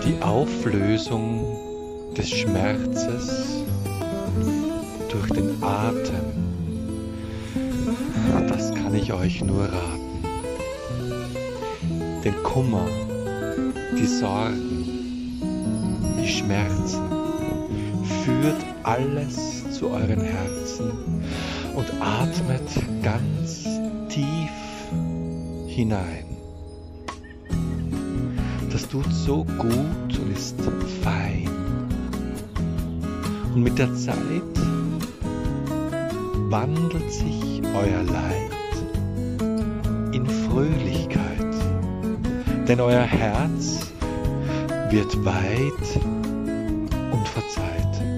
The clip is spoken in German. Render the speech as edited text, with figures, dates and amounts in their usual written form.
Die Auflösung des Schmerzes durch den Atem, das kann ich euch nur raten. Den Kummer, die Sorgen, die Schmerzen, führt alles zu euren Herzen und atmet ganz tief hinein. Das tut so gut und ist fein. Und mit der Zeit wandelt sich euer Leid in Fröhlichkeit, denn euer Herz wird weit und verzeiht.